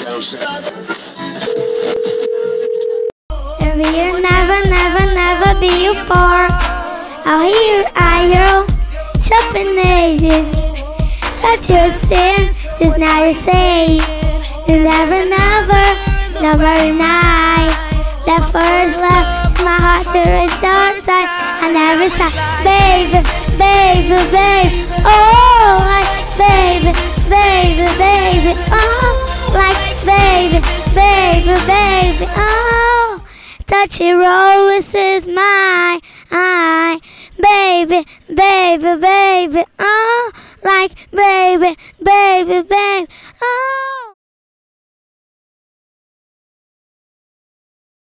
And we'll never, never, never be you poor. I'll hear I hear shopping ages. But you sin, just now you say you never, never, never night. That first love is my heart to restore side. I never said, baby, baby, baby. Oh, like baby, baby, baby. Oh, like baby, baby, baby. Oh, touchy roses is my eye. Baby, baby, baby. Oh, like baby, baby, baby. Oh.